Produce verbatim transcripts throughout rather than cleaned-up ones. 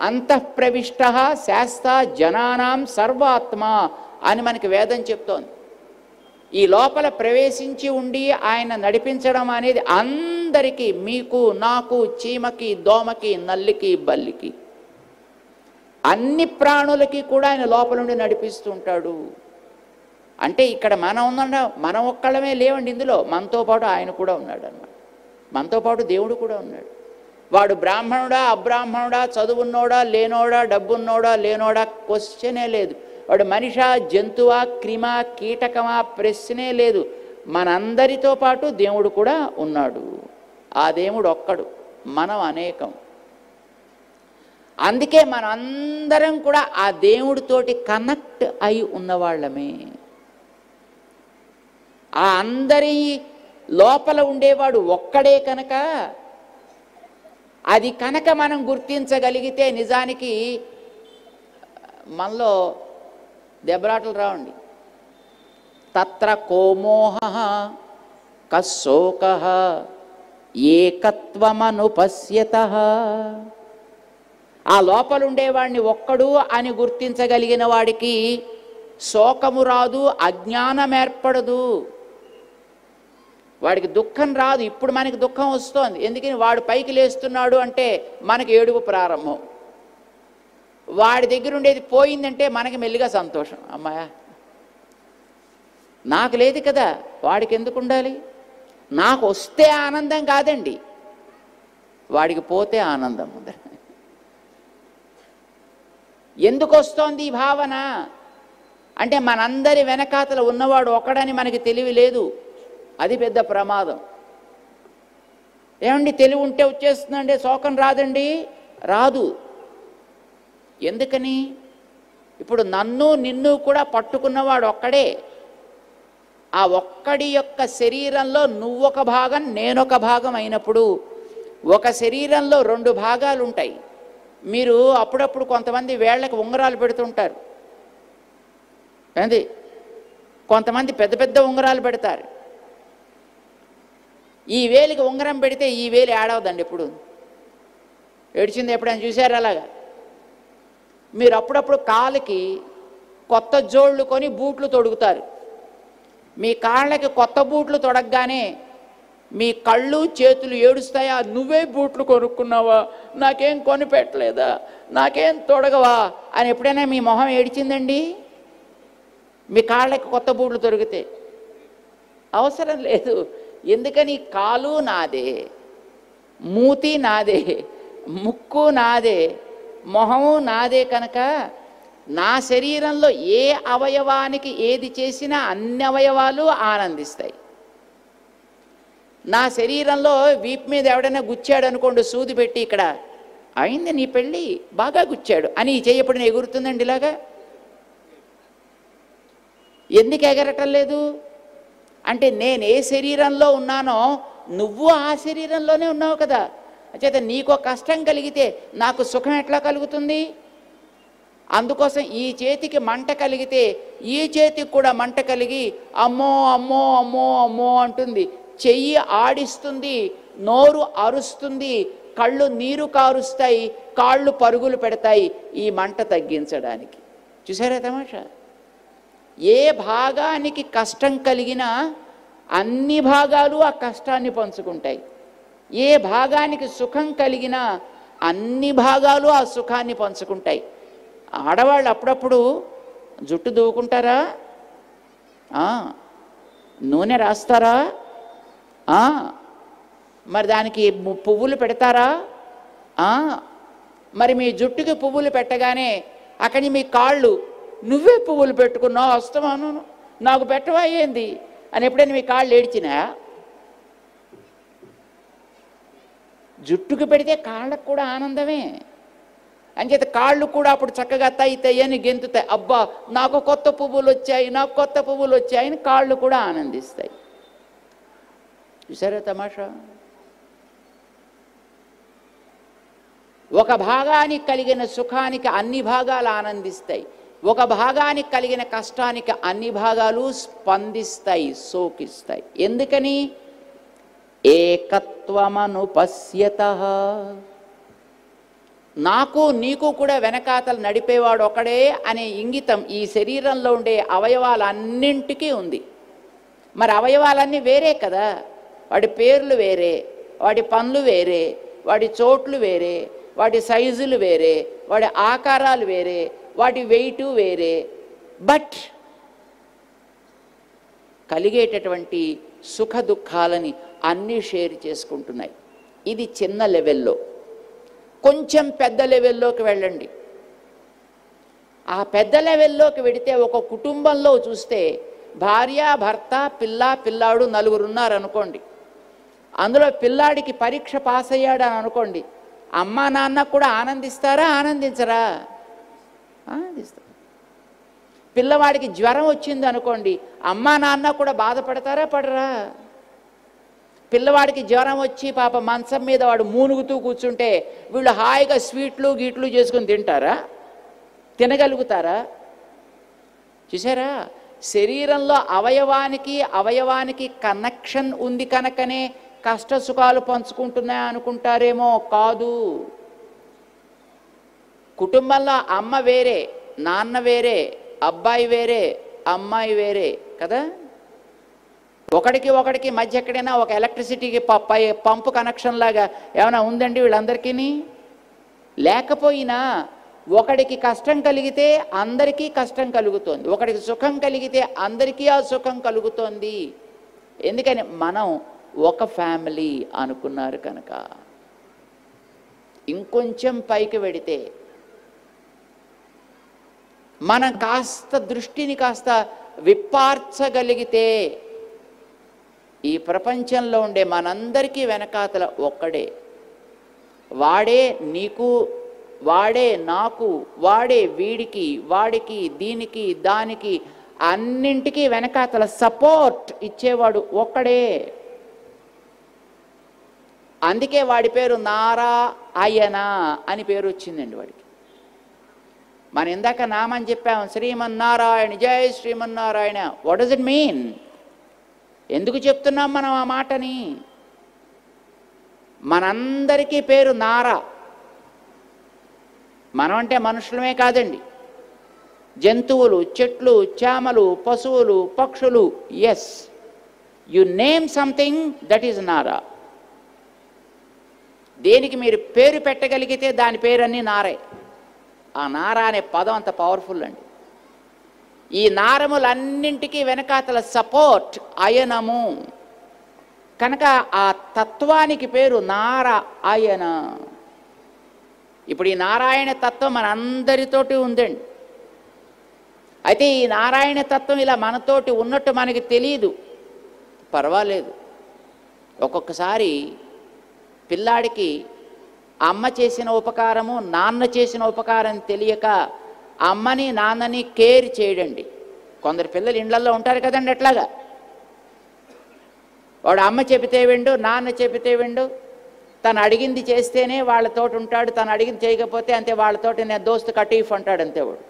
అంతఃప్రవిష్ట శాస్త జనానాం సర్వాత్మ అని మనకి వేదం చెప్తోంది. ఈ లోపల ప్రవేశించి ఉండి ఆయన నడిపించడం అనేది అందరికీ, మీకు, నాకు, చీమకి, దోమకి, నల్లికి, బల్లికి, అన్ని ప్రాణులకి కూడా ఆయన లోపల నుండి నడిపిస్తూ ఉంటాడు. అంటే ఇక్కడ మనం ఉందంటే మనం ఒక్కళ్ళమే లేవండి ఇందులో, మనతో పాటు ఆయన కూడా ఉన్నాడు అన్నమాట. మనతో పాటు దేవుడు కూడా ఉన్నాడు. వాడు బ్రాహ్మణుడా అబ్రాహ్మణుడా, చదువున్నోడా లేనోడా, డబ్బున్నోడా లేనోడా క్వశ్చనే లేదు. వాడు మనిషా జంతువా క్రిమా కీటకమా ప్రశ్నే లేదు. మనందరితో పాటు దేవుడు కూడా ఉన్నాడు. ఆ దేవుడు ఒక్కడు, మనం అనేకం. అందుకే మనందరం కూడా ఆ దేవుడితోటి కనెక్ట్ అయి ఉన్నవాళ్ళమే. ఆ అందరి లోపల ఉండేవాడు ఒక్కడే కనుక, అది కనుక మనం గుర్తించగలిగితే నిజానికి మనలో దెబ్బలాటలు రావండి. తత్ర కోమోహ కశోక ఏకత్వమనుపశ్యతః. ఆ లోపల ఉండేవాడిని ఒక్కడు అని గుర్తించగలిగిన వాడికి శోకము రాదు, అజ్ఞానం ఏర్పడదు, వాడికి దుఃఖం రాదు. ఇప్పుడు మనకి దుఃఖం వస్తోంది, ఎందుకని వాడు పైకి లేస్తున్నాడు అంటే మనకి ఏడుపు ప్రారంభం. వాడి దగ్గర ఉండేది పోయిందంటే మనకి మెల్లిగా సంతోషం. అమ్మాయ నాకు లేదు కదా, వాడికి ఎందుకు ఉండాలి? నాకు వస్తే ఆనందం కాదండి, వాడికి పోతే ఆనందం ఉంది. ఎందుకు వస్తోంది ఈ భావన అంటే మనందరి వెనకాతల ఉన్నవాడు ఒకడని మనకి తెలివి లేదు. అది పెద్ద ప్రమాదం. ఏమండి తెలివి ఉంటే వచ్చేస్తుందండి, శోకం రాదండి? రాదు. ఎందుకని? ఇప్పుడు నన్ను నిన్ను కూడా పట్టుకున్నవాడు ఒక్కడే. ఆ ఒక్కడి యొక్క శరీరంలో నువ్వొక భాగం నేనొక భాగం అయినప్పుడు ఒక శరీరంలో రెండు భాగాలు ఉంటాయి. మీరు అప్పుడప్పుడు కొంతమంది వేళ్ళకి ఉంగరాలు పెడుతుంటారు, ఏంది? కొంతమంది పెద్ద పెద్ద ఉంగరాలు పెడతారు. ఈ వేలికి ఉంగరం పెడితే ఈ వేలి ఏడవదండి. ఎప్పుడు ఏడిచింది ఎప్పుడైనా చూసారు? అలాగా మీరు అప్పుడప్పుడు కాళ్ళకి కొత్త జోళ్ళు కొని బూట్లు తొడుగుతారు. మీ కాళ్ళకి కొత్త బూట్లు తొడగగానే మీ కళ్ళు చేతులు ఏడుస్తాయా? నువ్వే బూట్లు కొనుక్కున్నావా, నాకేం కొని పెట్టలేదా, నాకేం తొడగవా అని ఎప్పుడైనా మీ మొహం ఏడిచిందండి? మీ కాళ్ళకి కొత్త బూట్లు తొడిగితే అవసరం లేదు. ఎందుకని? కాలు నాదే, మూతి నాదే, ముక్కు నాదే, మొహము నాదే కనుక నా శరీరంలో ఏ అవయవానికి ఏది చేసినా అన్ని అవయవాలు ఆనందిస్తాయి. నా శరీరంలో వీపు మీద ఎవడైనా గుచ్చాడు అనుకోండి, సూది పెట్టి, ఇక్కడ అయింది నీ పెళ్ళి, బాగా గుచ్చాడు అని చేయబడిన ఎగురుతుందండి. ఇలాగా ఎందుకు ఎగరటం లేదు అంటే నేను ఏ శరీరంలో ఉన్నానో నువ్వు ఆ శరీరంలోనే ఉన్నావు కదా. చేత నీకో కష్టం కలిగితే నాకు సుఖం ఎట్లా కలుగుతుంది? అందుకోసం ఈ చేతికి మంట కలిగితే ఈ చేతికి కూడా మంట కలిగి అమ్మో అమ్మో అమ్మో అమ్మో అంటుంది, చెయ్యి ఆడిస్తుంది, నోరు అరుస్తుంది, కళ్ళు నీరు కారుస్తాయి, కాళ్ళు పరుగులు పెడతాయి ఈ మంట తగ్గించడానికి. చూసారా తమాషా? ఏ భాగానికి కష్టం కలిగినా అన్ని భాగాలు ఆ కష్టాన్ని పంచుకుంటాయి. ఏ భాగానికి సుఖం కలిగినా అన్ని భాగాలు ఆ సుఖాన్ని పంచుకుంటాయి. ఆడవాళ్ళు అప్పుడప్పుడు జుట్టు దువ్వుకుంటారా? నూనె రాస్తారా? మరి దానికి పువ్వులు పెడతారా? మరి మీ జుట్టుకి పువ్వులు పెట్టగానే అక్కడి మీ కాళ్ళు నువ్వే పువ్వులు పెట్టుకున్నావు, వస్తావాను నాకు పెట్టవా ఏంది అని ఎప్పుడైనా మీ కాళ్ళు ఏడ్చినా? జుట్టుకు పెడితే కాళ్ళకు కూడా ఆనందమే. అంచేత కాళ్ళు కూడా అప్పుడు చక్కగా తయ్యి తయ్యని గెంతుతాయి. అబ్బా నాకు కొత్త పువ్వులు వచ్చాయి, నాకు కొత్త పువ్వులు వచ్చాయని కాళ్ళు కూడా ఆనందిస్తాయి. చూసారా తమాషా? ఒక భాగానికి కలిగిన సుఖానికి అన్ని భాగాలు ఆనందిస్తాయి, ఒక భాగానికి కలిగిన కష్టానికి అన్ని భాగాలు స్పందిస్తాయి, శోకిస్తాయి. ఎందుకని? ఏకత్వమనుపశ్యతః. నాకు నీకు కూడా వెనకాతలు నడిపేవాడు ఒకడే అనే ఇంగితం ఈ శరీరంలో ఉండే అవయవాలన్నింటికీ ఉంది. మరి అవయవాలన్నీ వేరే కదా, వాడి పేర్లు వేరే, వాడి పనులు వేరే, వాడి చోట్లు వేరే, వాటి సైజులు వేరే, వాడి ఆకారాలు వేరే, వాటి వెయిటు వేరే, బట్ కలిగేటటువంటి సుఖ దుఃఖాలని అన్నీ షేర్ చేసుకుంటున్నాయి. ఇది చిన్న లెవెల్లో. కొంచెం పెద్ద లెవెల్లోకి వెళ్ళండి. ఆ పెద్ద లెవెల్లోకి వెడితే ఒక కుటుంబంలో చూస్తే భార్య, భర్త, పిల్ల, పిల్లాడు నలుగురు ఉన్నారనుకోండి. అందులో పిల్లాడికి పరీక్ష పాస్ అయ్యాడు అని అనుకోండి, అమ్మా నాన్న కూడా ఆనందిస్తారా ఆనందించరా? ఆనందిస్తారు. పిల్లవాడికి జ్వరం వచ్చింది అనుకోండి, అమ్మా నాన్న కూడా బాధపడతారా పడరా? పిల్లవాడికి జ్వరం వచ్చి పాప మంచం మీద వాడు మూనుగుతూ కూర్చుంటే వీళ్ళు హాయిగా స్వీట్లు గీట్లు చేసుకుని తింటారా? తినగలుగుతారా? చూసారా, శరీరంలో అవయవానికి అవయవానికి కనెక్షన్ ఉంది కనుకనే కష్ట సుఖాలు పంచుకుంటున్నాయి అనుకుంటారేమో. కాదు. కుటుంబంలో అమ్మ వేరే, నాన్న వేరే, అబ్బాయి వేరే, అమ్మాయి వేరే కదా. ఒకడికి ఒకడికి మధ్య ఎక్కడైనా ఒక ఎలక్ట్రిసిటీకి పంపు కనెక్షన్ లాగా ఏమైనా ఉందండి వీళ్ళందరికీ? లేకపోయినా ఒకడికి కష్టం కలిగితే అందరికీ కష్టం కలుగుతోంది, ఒకడికి సుఖం కలిగితే అందరికీ ఆ సుఖం కలుగుతోంది. ఎందుకని? మనం ఒక ఫ్యామిలీ అనుకున్నారు కనుక. ఇంకొంచెం పైకి వెడితే మనం కాస్త దృష్టిని కాస్త విప్పార్చగలిగితే ఈ ప్రపంచంలో ఉండే మనందరికీ వెనకాతల ఒక్కడే. వాడే నీకు, వాడే నాకు, వాడే వీడికి, వాడికి, దీనికి, దానికి, అన్నింటికీ వెనకాతల సపోర్ట్ ఇచ్చేవాడు ఒక్కడే. అందుకే వాడి పేరు నారాయణ అని పేరు వచ్చిందండి వాడికి. మనం ఇందాక నామని చెప్పాము, శ్రీమన్నారాయణ, జై Shrimannarayana. What does it mean? ఎందుకు చెప్తున్నాం మనం ఆ మాటని? మనందరికీ పేరు నారా. మనం అంటే మనుషులమే కాదండి, జంతువులు, చెట్లు, చేమలు, పశువులు, పక్షులు. Yes, you name something, that is నారా. దేనికి మీరు పేరు పెట్టగలిగితే దాని పేరన్నీ నారే. ఆ నారా అనే పదం అంత పవర్ఫుల్ అండి. ఈ నారములన్నింటికీ వెనకాతల సపోర్ట్ అయనము కనుక ఆ తత్వానికి పేరు నారాయణ. ఇప్పుడు ఈ నారాయణ తత్వం మన అందరితోటి ఉందండి. అయితే ఈ నారాయణ తత్వం ఇలా మనతోటి ఉన్నట్టు మనకి తెలియదు. పర్వాలేదు. ఒక్కొక్కసారి పిల్లాడికి అమ్మ చేసిన ఉపకారము, నాన్న చేసిన ఉపకారం తెలియక అమ్మని నాన్నని కేర్ చేయడండి. కొందరు పిల్లలు ఇళ్లల్లో ఉంటారు కదండి. ఎట్లాగా వాడు అమ్మ చెబితే విండు, నాన్న చెబితే విండు, తను అడిగింది చేస్తేనే వాళ్ళతోటి ఉంటాడు, తను అడిగింది చేయకపోతే అంతే వాళ్ళతోటి నేను దోస్తు కటీఫ్ అంటాడు అంతే వాడు.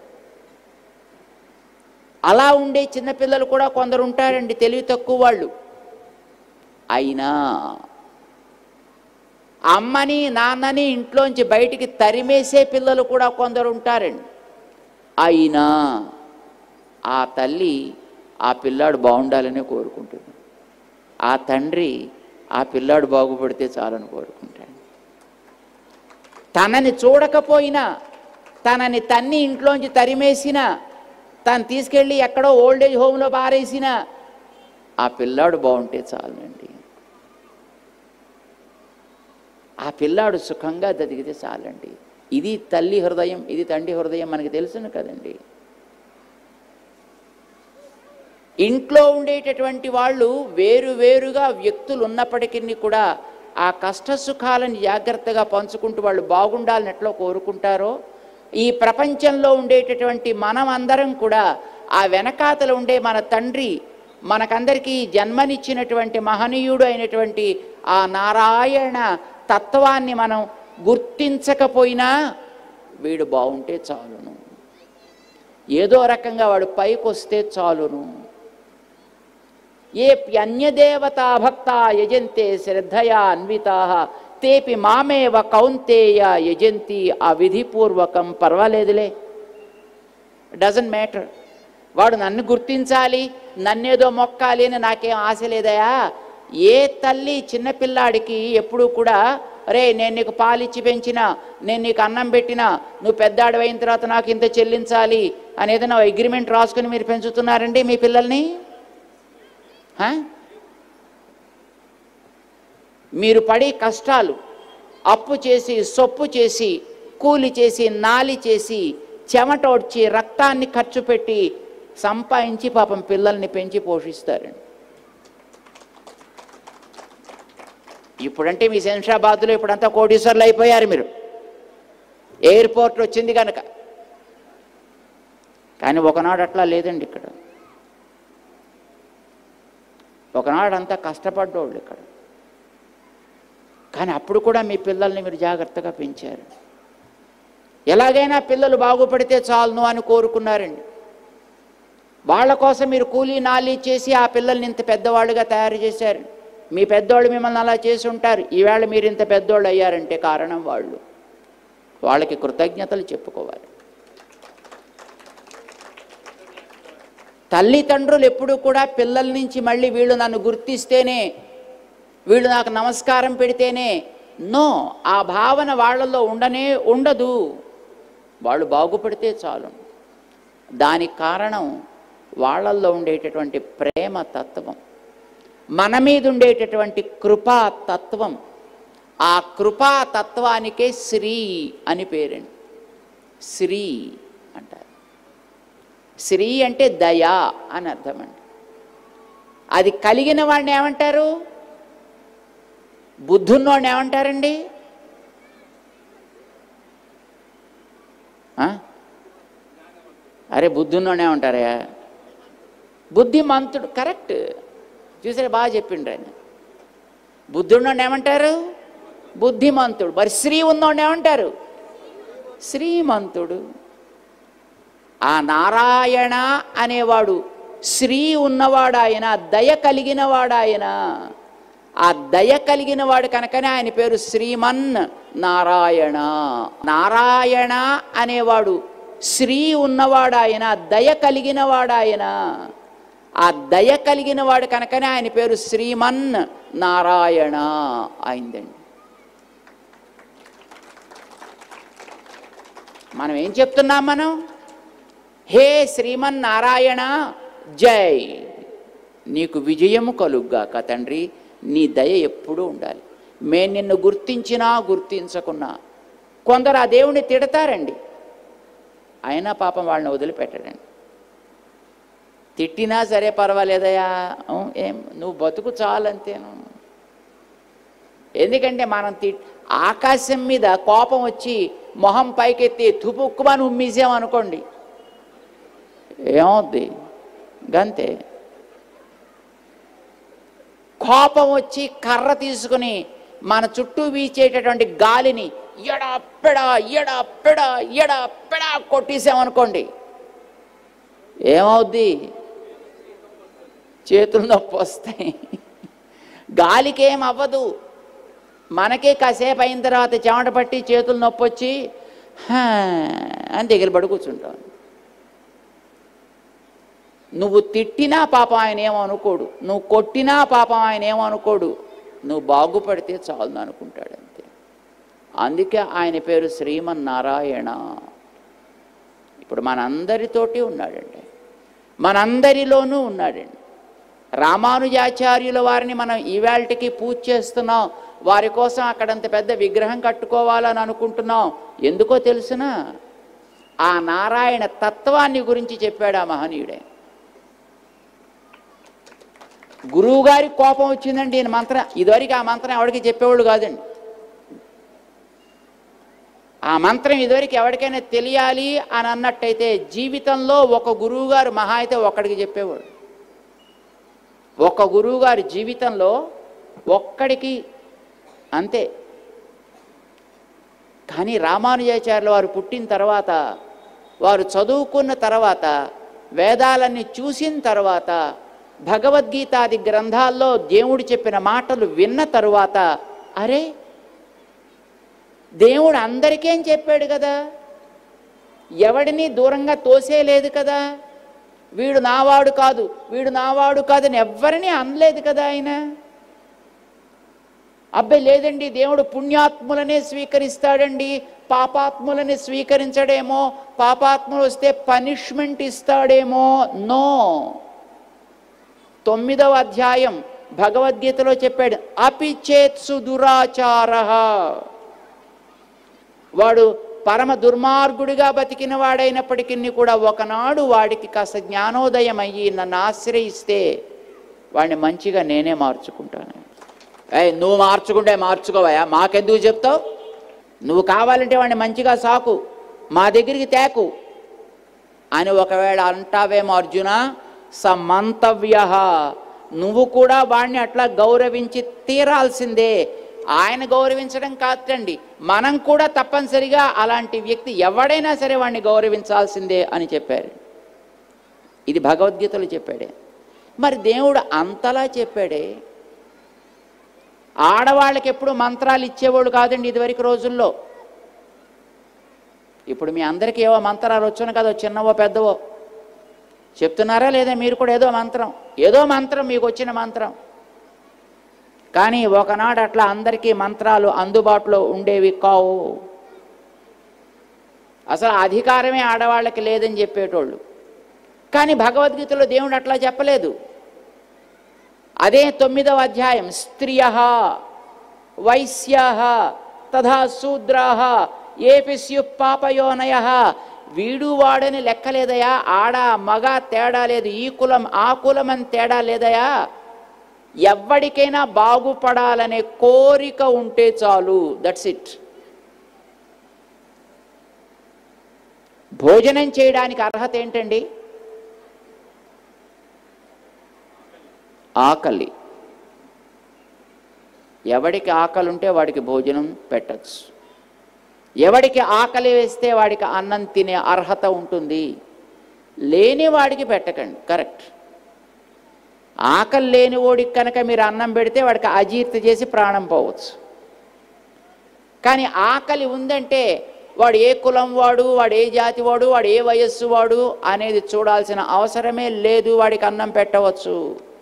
అలా ఉండే చిన్నపిల్లలు కూడా కొందరు ఉంటారండి, తెలివి తక్కువ వాళ్ళు. అయినా అమ్మని నాన్నని ఇంట్లోంచి బయటికి తరిమేసే పిల్లలు కూడా కొందరు ఉంటారండి. అయినా ఆ తల్లి ఆ పిల్లాడు బాగుండాలనే కోరుకుంటుంది, ఆ తండ్రి ఆ పిల్లాడు బాగుపడితే చాలని కోరుకుంటాడు. తనని చూడకపోయినా, తనని తన్ని ఇంట్లోంచి తరిమేసినా, తను తీసుకెళ్ళి ఎక్కడో ఓల్డేజ్ హోమ్లో పారేసినా ఆ పిల్లాడు బాగుంటే చాలండి. ఆ పిల్లాడు సుఖంగా బతికితే చాలండి. ఇది తల్లి హృదయం, ఇది తండ్రి హృదయం మనకి తెలుసును కదండి. ఇంట్లో ఉండేటటువంటి వాళ్ళు వేరు వేరుగా వ్యక్తులు ఉన్నప్పటికీ కూడా ఆ కష్ట సుఖాలను జాగ్రత్తగా పంచుకుంటూ వాళ్ళు బాగుండాలని ఎట్లా కోరుకుంటారో, ఈ ప్రపంచంలో ఉండేటటువంటి మనం అందరం కూడా ఆ వెనకాతలు ఉండే మన తండ్రి మనకందరికీ జన్మనిచ్చినటువంటి మహనీయుడు అయినటువంటి ఆ నారాయణ తత్వాన్ని మనం గుర్తించకపోయినా వీడు బాగుంటే చాలును, ఏదో రకంగా వాడు పైకి వస్తే చాలును. ఏ ప్యన్యదేవతా భక్తా యజంతే శ్రద్ధయా అన్వితా తేపి మామేవ కౌంతేయ యజంతి ఆ విధిపూర్వకం. పర్వాలేదులే, డజంట్ మ్యాటర్. వాడు నన్ను గుర్తించాలి, నన్నేదో మొక్కాలి అని నాకేం ఆశ లేదయా. ఏ తల్లి చిన్నపిల్లాడికి ఎప్పుడూ కూడా రే నేను నీకు పాలిచ్చి పెంచినా, నేను నీకు అన్నం పెట్టినా, నువ్వు పెద్దాడు అయిన తర్వాత నాకు ఇంత చెల్లించాలి అనేది నా అగ్రిమెంట్ రాసుకుని మీరు పెంచుతున్నారండి మీ పిల్లల్ని? మీరు పడే కష్టాలు, అప్పు చేసి సొప్పు చేసి కూలి చేసి నాలి చేసి చెమటోడ్చి రక్తాన్ని ఖర్చు పెట్టి సంపాదించి పాపం పిల్లల్ని పెంచి పోషిస్తారండి. ఇప్పుడంటే మీ శంషాబాద్లో ఇప్పుడంతా కోటీశ్వర్లు అయిపోయారు మీరు, ఎయిర్పోర్ట్ వచ్చింది కనుక. కానీ ఒకనాడు అట్లా లేదండి ఇక్కడ. ఒకనాడు అంతా కష్టపడ్డోళ్ళు ఇక్కడ. కానీ అప్పుడు కూడా మీ పిల్లల్ని మీరు జాగ్రత్తగా పెంచారు. ఎలాగైనా పిల్లలు బాగుపడితే చాలును అని కోరుకున్నారండి. వాళ్ళ కోసం మీరు కూలీ నాలీ చేసి ఆ పిల్లల్ని ఇంత పెద్దవాళ్ళుగా తయారు చేశారు. మీ పెద్దోళ్ళు మిమ్మల్ని అలా చేసి ఉంటారు. ఈవేళ మీరు ఇంత పెద్దోళ్ళు అయ్యారంటే కారణం వాళ్ళు. వాళ్ళకి కృతజ్ఞతలు చెప్పుకోవాలి. తల్లిదండ్రులు ఎప్పుడు కూడా పిల్లల నుంచి మళ్ళీ వీళ్ళు నన్ను గుర్తిస్తేనే, వీళ్ళు నాకు నమస్కారం పెడితేనే, నో, ఆ భావన వాళ్ళల్లో ఉండనే ఉండదు. వాళ్ళు బాగుపడితే చాలు. దానికి కారణం వాళ్ళల్లో ఉండేటటువంటి ప్రేమ తత్వం, మన మీద ఉండేటటువంటి కృపా తత్వం. ఆ కృపా తత్వానికే శ్రీ అని పేరండి. శ్రీ అంటారు. శ్రీ అంటే దయా అని అర్థం అండి. అది కలిగిన వాడిని ఏమంటారు? బుద్ధున్నోడిని ఏమంటారండి? అరే బుద్ధున్నోడిని ఏమంటారా? బుద్ధిమంతుడు. కరెక్ట్, చూసారా, బాగా చెప్పిండ్రు ఆయన. బుద్ధున్నోడిని ఏమంటారు? బుద్ధిమంతుడు. మరి శ్రీ ఉన్నోడిని ఏమంటారు? శ్రీమంతుడు. ఆ నారాయణ అనేవాడు శ్రీ ఉన్నవాడు ఆయన, దయ కలిగిన వాడు ఆయన. ఆ దయ కలిగిన వాడు కనుకనే ఆయన పేరు శ్రీమన్ నారాయణ. నారాయణ అనేవాడు శ్రీ ఉన్నవాడు ఆయన, దయ కలిగిన వాడు ఆయన. ఆ దయ కలిగిన వాడు కనుకనే ఆయన పేరు శ్రీమన్ నారాయణ అయిందండి. మనం ఏం చెప్తున్నాం? మనం హే శ్రీమన్నారాయణ జై, నీకు విజయము కలుగ్గాక తండ్రి, నీ దయ ఎప్పుడూ ఉండాలి. మేము నిన్ను గుర్తించినా గుర్తించకున్నా. కొందరు ఆ దేవుణ్ణి తిడతారండి, అయినా పాపం వాళ్ళని వదిలిపెట్టడండి. తిట్టినా సరే పర్వాలేదయా, ఏం నువ్వు బతుకు చాలంతేను. ఎందుకంటే మనం తి ఆకాశం మీద కోపం వచ్చి మొహం పైకెత్తి తుపుక్కుమని ఉమ్మేసామనుకోండి, ఏమవుద్ది? గంతే. కోపం వచ్చి కర్ర తీసుకుని మన చుట్టూ వీచేటటువంటి గాలిని ఎడా పెడా ఎడా పెడా ఎడా పెడా కొట్టేసామనుకోండి, ఏమవుద్ది? చేతులు నొప్పి వస్తాయి. గాలికి ఏం అవ్వదు, మనకే కాసేపు అయిన తర్వాత చెమట పట్టి చేతులు నొప్పి వచ్చి అని దగ్గర పడి కూర్చుంటాం. నువ్వు తిట్టినా పాపం ఆయన ఏమనుకోడు, నువ్వు కొట్టినా పాపం ఆయన ఏమనుకోడు, నువ్వు బాగుపడితే చాలు అనుకుంటాడు అంతే. అందుకే ఆయన పేరు శ్రీమన్నారాయణ. ఇప్పుడు మనందరితోటి ఉన్నాడండి, మనందరిలోనూ ఉన్నాడండి. రామానుజాచార్యుల వారిని మనం ఈవేళకి పూజ చేస్తున్నాం, వారి కోసం అక్కడంత పెద్ద విగ్రహం కట్టుకోవాలని అనుకుంటున్నాం. ఎందుకో తెలుసునా? ఆ నారాయణ తత్వాన్ని గురించి చెప్పాడు ఆ మహనీయుడే. గురువుగారి కోపం వచ్చిందండి ఈయన మంత్రం, ఇదివరకు ఆ మంత్రం ఎవరికి చెప్పేవాళ్ళు కాదండి. ఆ మంత్రం ఇదివరకు ఎవరికైనా తెలియాలి అని అన్నట్టయితే జీవితంలో ఒక గురువుగారు మహా అయితే ఒక్కడికి చెప్పేవాడు. ఒక గురువుగారి జీవితంలో ఒక్కడికి, అంతే. కానీ రామానుజాచార్యుల వారు పుట్టిన తర్వాత, వారు చదువుకున్న తర్వాత, వేదాలన్నీ చూసిన తర్వాత, భగవద్గీతాది గ్రంథాల్లో దేవుడు చెప్పిన మాటలు విన్న తరువాత, అరే దేవుడు అందరికేం చెప్పాడు కదా, ఎవడిని దూరంగా తోసేయలేదు కదా, వీడు నావాడు కాదు వీడు నావాడు కాదని ఎవ్వరిని అనలేదు కదా ఆయన. అబ్బాయి లేదండి దేవుడు పుణ్యాత్ములనే స్వీకరిస్తాడండి, పాపాత్ములని స్వీకరించడేమో, పాపాత్ములు వస్తే పనిష్మెంట్ ఇస్తాడేమో. నో. తొమ్మిదవ అధ్యాయం భగవద్గీతలో చెప్పాడు, అపిచేత్సు దురాచారః. వాడు పరమ దుర్మార్గుడిగా బతికిన వాడైనప్పటికీ కూడా ఒకనాడు వాడికి కాస్త జ్ఞానోదయం అయ్యి నన్ను ఆశ్రయిస్తే వాడిని మంచిగా నేనే మార్చుకుంటాను. ఏ నువ్వు మార్చుకుంటే మార్చుకోవయా, మాకెందుకు చెప్తావు? నువ్వు కావాలంటే వాడిని మంచిగా సాకు, మా దగ్గరికి తేకు అని ఒకవేళ అంటావేమో అర్జున, సమంతవ్య, నువ్వు కూడా వాడిని అట్లా గౌరవించి తీరాల్సిందే. ఆయన గౌరవించడం కాదండి, మనం కూడా తప్పనిసరిగా అలాంటి వ్యక్తి ఎవడైనా సరే వాడిని గౌరవించాల్సిందే అని చెప్పారు. ఇది భగవద్గీతలో చెప్పాడే. మరి దేవుడు అంతలా చెప్పాడే. ఆడవాళ్ళకి ఎప్పుడు మంత్రాలు ఇచ్చేవాడు కాదండి ఇదివరకు రోజుల్లో. ఇప్పుడు మీ అందరికీ ఏవో మంత్రాలు వచ్చును కదా, చిన్నవో పెద్దవో చెప్తున్నారా లేదా? మీరు కూడా ఏదో మంత్రం ఏదో మంత్రం మీకు వచ్చిన మంత్రం. కానీ ఒకనాడు అట్లా అందరికీ మంత్రాలు అందుబాటులో ఉండేవి కావు. అసలు అధికారమే ఆడవాళ్ళకి లేదని చెప్పేటోళ్ళు. కానీ భగవద్గీతలో దేవుడు అట్లా చెప్పలేదు. అదే తొమ్మిదవ అధ్యాయం, స్త్రియః వైశ్యాః తథా శూద్రాః ఏపి స్యుః పాపయోనయః. వీడు వాడని లెక్కలేదయా, ఆడ మగ తేడా లేదు, ఈ కులం ఆ కులం అని తేడా లేదయా. ఎవ్వడికైనా బాగుపడాలనే కోరిక ఉంటే చాలు, దట్స్ ఇట్. భోజనం చేయడానికి అర్హత ఏంటండి? ఆకలి. ఎవడికి ఆకలి ఉంటే వాడికి భోజనం పెట్టచ్చు. ఎవడికి ఆకలి వేస్తే వాడికి అన్నం తినే అర్హత ఉంటుంది. లేని వాడికి పెట్టకండి, కరెక్ట్. ఆకలి లేని వాడికి కనుక మీరు అన్నం పెడితే వాడికి అజీర్తి చేసి ప్రాణం పోవచ్చు. కానీ ఆకలి ఉందంటే వాడు ఏ కులం వాడు, వాడు ఏ జాతి వాడు, వాడు ఏ వయస్సు వాడు అనేది చూడాల్సిన అవసరమే లేదు, వాడికి అన్నం పెట్టవచ్చు.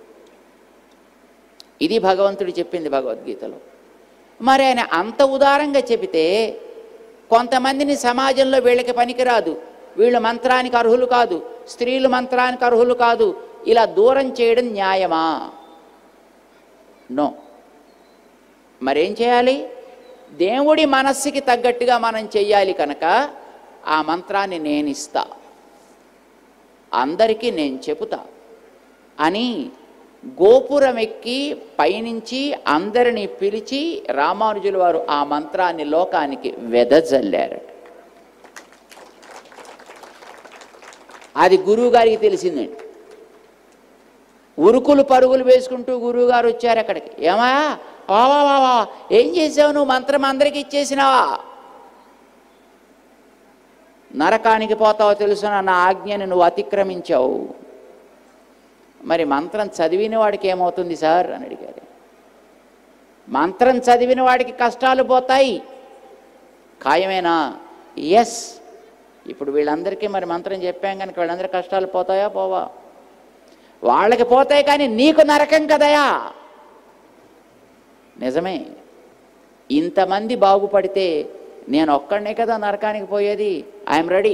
ఇది భగవంతుడు చెప్పింది భగవద్గీతలో. మరి ఆయన అంత ఉదారంగా చెబితే కొంతమందిని సమాజంలో వీళ్ళకి పనికిరాదు, వీళ్ళు మంత్రానికి అర్హులు కాదు, స్త్రీలు మంత్రానికి అర్హులు కాదు, ఇలా దూరం చేయడం న్యాయమా? నో. మరేం చేయాలి? దేవుడి మనస్సుకి తగ్గట్టుగా మనం చెయ్యాలి. కనుక ఆ మంత్రాన్ని నేను ఇస్తా, అందరికీ నేను చెబుతా అని గోపురం ఎక్కి పైనుంచి అందరినీ పిలిచి రామానుజుల వారు ఆ మంత్రాన్ని లోకానికి వెదజల్లారట. అది గురువు గారికి తెలిసిందండి. ఉరుకులు పరుగులు వేసుకుంటూ గురువు గారు వచ్చారు అక్కడికి. ఏమా వావా వావా ఏం చేసావు నువ్వు? మంత్రం అందరికి ఇచ్చేసినావా? నరకానికి పోతావో తెలుసు, నా ఆజ్ఞని నువ్వు అతిక్రమించావు. మరి మంత్రం చదివిన వాడికి ఏమవుతుంది సార్ అని అడిగారు. మంత్రం చదివిన వాడికి కష్టాలు పోతాయి, ఖాయమేనా? ఎస్. ఇప్పుడు వీళ్ళందరికీ మరి మంత్రం చెప్పాం కనుక వీళ్ళందరికీ కష్టాలు పోతాయా? పోవా? వాళ్ళకి పోతాయి, కానీ నీకు నరకం కదయా. నిజమే. ఇంతమంది బాగుపడితే నేను ఒక్కడనే కదా నరకానికి పోయేది. I'm ready.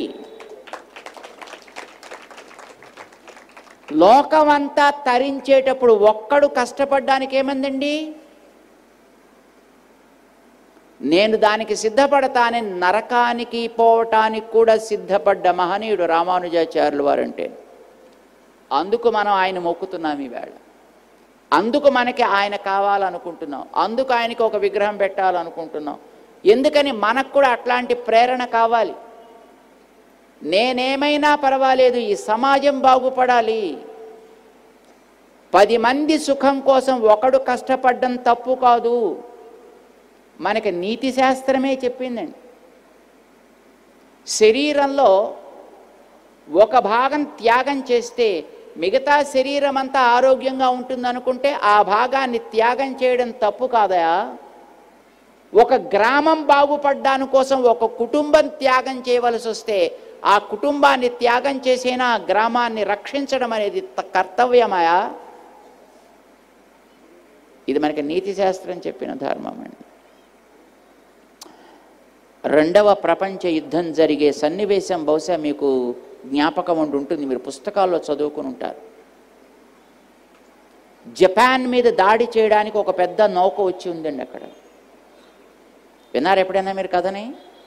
లోకమంతా తరించేటప్పుడు ఒక్కడు కష్టపడ్డానికి ఏమందండి? నేను దానికి సిద్ధపడతానని నరకానికి పోవటానికి కూడా సిద్ధపడ్డ మహనీయుడు రామానుజాచార్యులు వారంటే. అందుకు మనం ఆయన మొక్కుతున్నాం ఈవేళ. అందుకు మనకి ఆయన కావాలనుకుంటున్నాం. అందుకు ఆయనకి ఒక విగ్రహం పెట్టాలనుకుంటున్నాం. ఎందుకని? మనకు కూడా అట్లాంటి ప్రేరణ కావాలి. నేనేమైనా పర్వాలేదు, ఈ సమాజం బాగుపడాలి. పది మంది సుఖం కోసం ఒకడు కష్టపడ్డం తప్పు కాదు. మనకి నీతి శాస్త్రమే చెప్పిందండి. శరీరంలో ఒక భాగం త్యాగం చేస్తే మిగతా శరీరం అంతా ఆరోగ్యంగా ఉంటుందనుకుంటే ఆ భాగాన్ని త్యాగం చేయడం తప్పు కాదా? ఒక గ్రామం బాగుపడ్డాను కోసం ఒక కుటుంబం త్యాగం చేయవలసి వస్తే ఆ కుటుంబాన్ని త్యాగం చేసేనా ఆ గ్రామాన్ని రక్షించడం అనేది కర్తవ్యమయా? ఇది మనకి నీతి శాస్త్రం చెప్పిన ధర్మం అండి. రెండవ ప్రపంచ యుద్ధం జరిగే సన్నివేశం బహుశా మీకు జ్ఞాపకం ఉండి ఉంటుంది, మీరు పుస్తకాల్లో చదువుకుని ఉంటారు. జపాన్ మీద దాడి చేయడానికి ఒక పెద్ద నౌక వచ్చి ఉందండి అక్కడ. విన్నారు ఎప్పుడైనా మీరు కథని?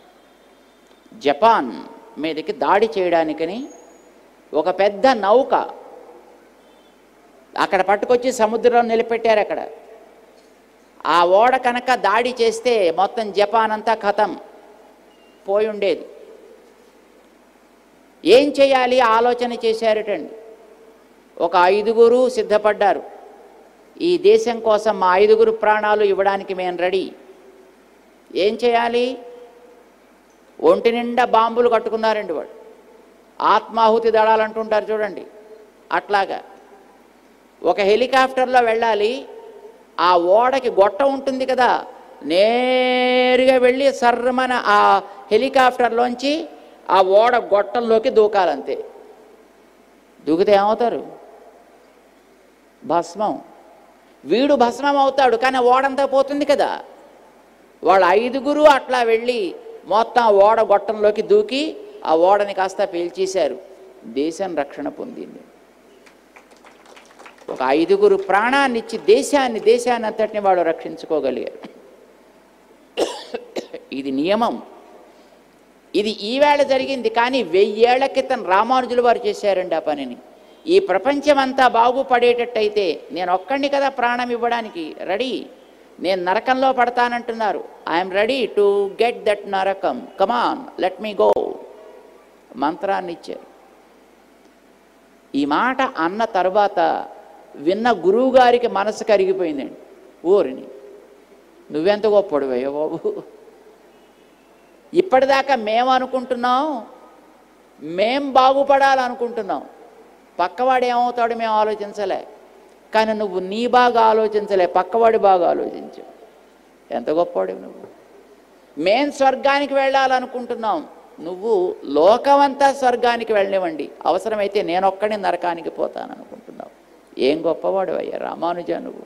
జపాన్ మీదకి దాడి చేయడానికని ఒక పెద్ద నౌక అక్కడ పట్టుకొచ్చి సముద్రంలో నిలబెట్టారు. అక్కడ ఆ ఓడ కనుక దాడి చేస్తే మొత్తం జపాన్ అంతా ఖతం పోయి ఉండేది. ఏం చేయాలి ఆలోచన చేశారటండి. ఒక ఐదుగురు సిద్ధపడ్డారు, ఈ దేశం కోసం మా ఐదుగురు ప్రాణాలు ఇవ్వడానికి మేము రెడీ. ఏం చేయాలి? ఒంటి నిండా బాంబులు కట్టుకున్నారండి వాడు. ఆత్మాహుతి దళాలు అంటుంటారు చూడండి, అట్లాగా ఒక హెలికాప్టర్లో వెళ్ళాలి. ఆ ఓడకి గొట్టం ఉంటుంది కదా, నేరుగా వెళ్ళి సర్రమన ఆ హెలికాప్టర్లోంచి ఆ ఓడ గొట్టంలోకి దూకాలంతే. దూకితే ఏమవుతారు? భస్మం. వీడు భస్మం అవుతాడు, కానీ ఓడంతా పోతుంది కదా. వాళ్ళ ఐదుగురు అట్లా వెళ్ళి మొత్తం ఓడ గొట్టంలోకి దూకి ఆ ఓడని కాస్త పేల్చేశారు. దేశం రక్షణ పొందింది. ఒక ఐదుగురు ప్రాణాన్ని ఇచ్చి దేశాన్ని దేశాన్ని అంతటిని వాడు రక్షించుకోగలిగారు. ఇది నియమం. ఇది ఈవేళ జరిగింది, కానీ వెయ్యేళ్ల క్రితం రామానుజుల వారు చేశారండి ఆ పనిని. ఈ ప్రపంచం అంతా బాగుపడేటట్టయితే నేను ఒక్కడిని కదా ప్రాణం ఇవ్వడానికి రెడీ. నేను నరకంలో పడతానంటున్నారు. I'm ready to get that నరకం, కమాన్ లెట్ మీ గో. మంత్రాన్ని ఇచ్చారు. ఈ మాట అన్న తర్వాత విన్న గురువు గారికి మనసు కరిగిపోయిందండి. ఊరిని నువ్వెంత గొప్పడువయ్యో బాబు, ఇప్పటిదాకా మేము అనుకుంటున్నాం మేం బాగుపడాలనుకుంటున్నాం, పక్కవాడు ఏమవుతాడు మేము ఆలోచించలే. కానీ నువ్వు నీ బాగా ఆలోచించలే, పక్కవాడి బాగా ఆలోచించు. ఎంత గొప్పవాడు నువ్వు. మేం స్వర్గానికి వెళ్ళాలనుకుంటున్నాం, నువ్వు లోకమంతా స్వర్గానికి వెళ్ళనివ్వండి, అవసరమైతే నేనొక్కడిని నరకానికి పోతాను అనుకుంటున్నావు. ఏం గొప్పవాడు అయ్యా రామానుజ నువ్వు.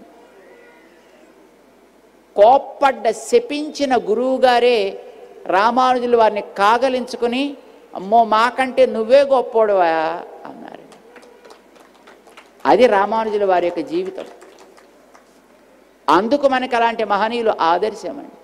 కోప్పడ్డ శపించిన గురువుగారే రామానుజులు వారిని కాగలించుకుని అమ్మో మాకంటే నువ్వే గొప్పోడువా అన్నారు. అది రామానుజుల వారి యొక్క జీవితం. అందుకు మనకు అలాంటి మహనీయులు ఆదర్శమండి.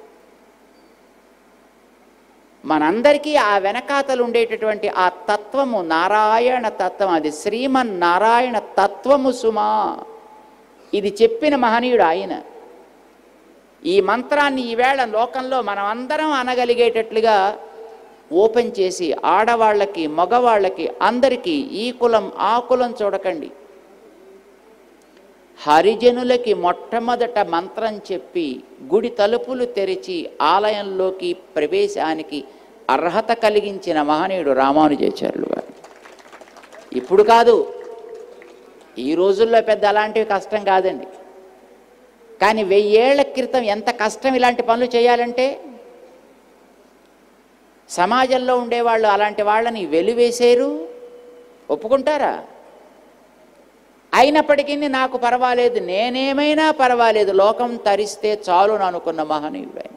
మనందరికీ ఆ వెనకాతలు ఉండేటటువంటి ఆ తత్వము నారాయణ తత్వం, అది శ్రీమన్ నారాయణ తత్వము సుమా. ఇది చెప్పిన మహనీయుడు ఆయన. ఈ మంత్రాన్ని ఈవేళ లోకంలో మనం అందరం అనగలిగేటట్లుగా ఓపెన్ చేసి ఆడవాళ్ళకి మగవాళ్ళకి అందరికీ ఈ కులం ఆ కులం చూడకండి, హరిజనులకి మొట్టమొదట మంత్రం చెప్పి గుడి తలుపులు తెరిచి ఆలయంలోకి ప్రవేశానికి అర్హత కలిగించిన మహనీయుడు రామానుజాచార్యులు గారు. ఇప్పుడు కాదు, ఈ రోజుల్లో పెద్ద అలాంటివి కష్టం కాదండి. కానీ వెయ్యేళ్ల క్రితం ఎంత కష్టం ఇలాంటి పనులు చేయాలంటే. సమాజంలో ఉండేవాళ్ళు అలాంటి వాళ్ళని వెలివేశారు, ఒప్పుకుంటారా? అయినప్పటికీ నాకు పర్వాలేదు, నేనేమైనా పర్వాలేదు, లోకం తరిస్తే చాలు అనుకున్న మహనీయుడు.